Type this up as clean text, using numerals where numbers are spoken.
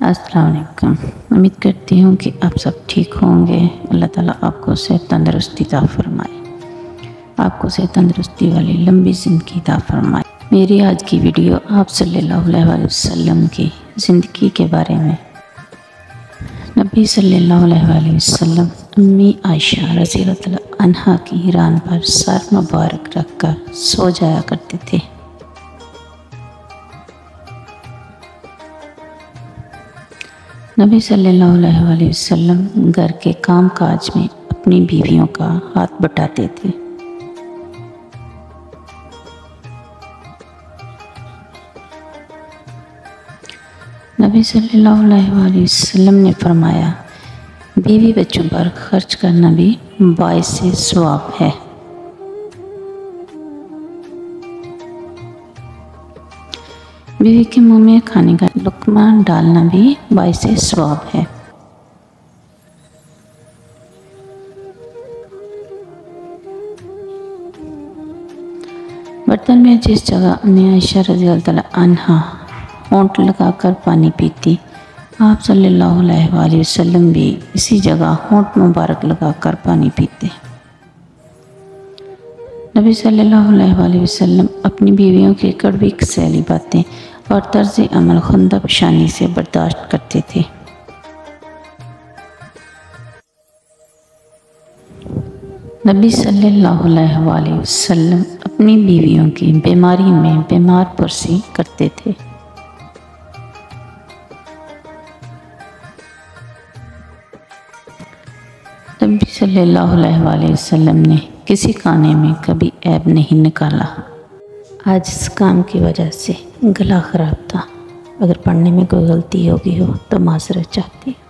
अस्सलाम वालेकुम। उम्मीद करती हूँ कि आप सब ठीक होंगे। अल्लाह ताला आपको सेहत तंदरुस्ती अता फरमाए, आपको सेहत तंदरुस्ती वाली लंबी ज़िंदगी अता फरमाए। मेरी आज की वीडियो आप सल्लल्लाहु अलैहि वसल्लम की ज़िंदगी के बारे में। नबी सल्लल्लाहु अलैहि वसल्लम अम्मी आयशा रज़ियल्लाहु अन्हा की रान पर सर मुबारक रख कर सो जाया करते थे। नबी सल्लल्लाहु अलैहि वसल्लम घर के काम काज में अपनी बीवियों का हाथ बटाते थे। नबी सल्लल्लाहु अलैहि वसल्लम ने फरमाया, बीवी बच्चों पर खर्च करना भी बाइसे सवाब है। बीवी के मुंह में खाने का लुक्मा डालना भी बाइसे सवाब है। बर्तन में जिस जगह अम्मी आयशा रज़ियल्लाहु अन्हा होंठ लगाकर पानी पीती, आप सल्लल्लाहु अलैहि वसल्लम भी इसी जगह होंठ मुबारक लगाकर पानी पीते। नबी सल्लल्लाहु अलैहि वसल्लम अपनी बीवियों की कड़वी कसैली बातें और तर्ज अमल खुंदा पेशानी से बर्दाश्त करते थे। नबी सल्लल्लाहु अलैहि वसल्लम अपनी बीवियों की बीमारी में बीमार पुरसी करते थे। नबी सल्लल्लाहु अलैहि वसल्लम ने किसी खाने में कभी ऐब नहीं निकाला। आज इस काम की वजह से गला ख़राब था। अगर पढ़ने में कोई गलती होगी हो तो माज़रत चाहती हूँ।